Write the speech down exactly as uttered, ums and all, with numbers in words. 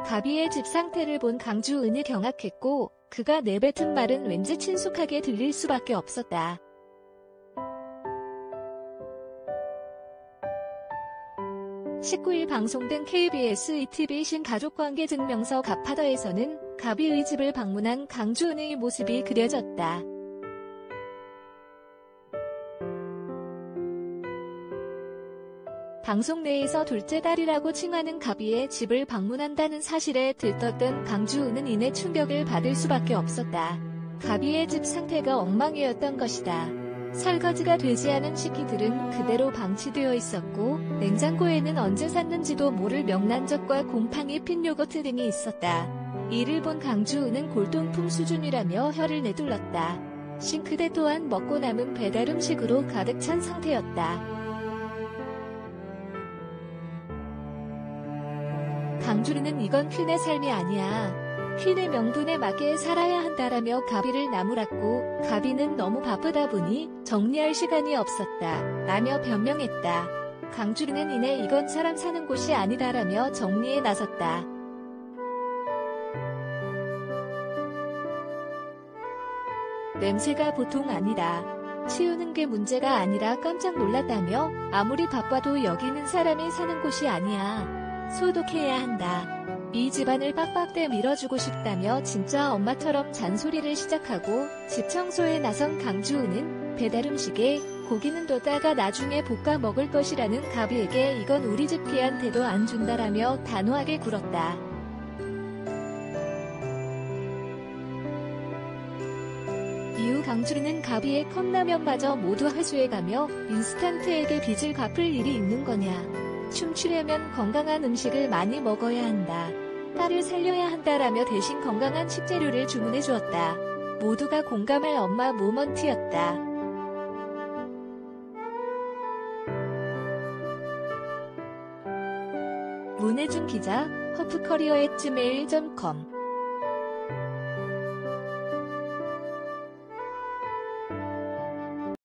가비의 집 상태를 본 강주은이 경악했고 그가 내뱉은 말은 왠지 친숙하게 들릴 수밖에 없었다. 십구일 방송된 케이비에스 이티비 신가족관계 증명서 갑하더에서는 가비의 집을 방문한 강주은의 모습이 그려졌다. 방송 내에서 둘째 딸이라고 칭하는 가비의 집을 방문한다는 사실에 들떴던 강주은은 이내 충격을 받을 수밖에 없었다. 가비의 집 상태가 엉망이었던 것이다. 설거지가 되지 않은 식기들은 그대로 방치되어 있었고 냉장고에는 언제 샀는지도 모를 명란젓과 곰팡이 핀 요거트 등이 있었다. 이를 본 강주은은 골동품 수준이라며 혀를 내둘렀다. 싱크대 또한 먹고 남은 배달 음식으로 가득 찬 상태였다. 강주은은 이건 퀸의 삶이 아니야. 퀸의 명분에 맞게 살아야 한다라며 가비를 나무랐고 가비는 너무 바쁘다 보니 정리할 시간이 없었다 라며 변명했다. 강주은은 이내 이건 사람 사는 곳이 아니다라며 정리에 나섰다. 냄새가 보통 아니다. 치우는 게 문제가 아니라 깜짝 놀랐다며 아무리 바빠도 여기는 사람이 사는 곳이 아니야. 소독해야 한다. 이 집안을 빡빡대 밀어주고 싶다며 진짜 엄마처럼 잔소리를 시작하고 집 청소에 나선 강주은은 배달음식에 고기는 뒀다가 나중에 볶아 먹을 것이라는 가비에게 이건 우리 집 개한테도 안 준다라며 단호하게 굴었다. 이후 강주은은 가비의 컵라면마저 모두 회수해가며 인스턴트에게 빚을 갚을 일이 있는 거냐. 춤추려면 건강한 음식을 많이 먹어야 한다. 딸을 살려야 한다라며 대신 건강한 식재료를 주문해 주었다. 모두가 공감할 엄마 모먼트였다. 문혜준 기자, 허프커리어 앳 지메일 닷 컴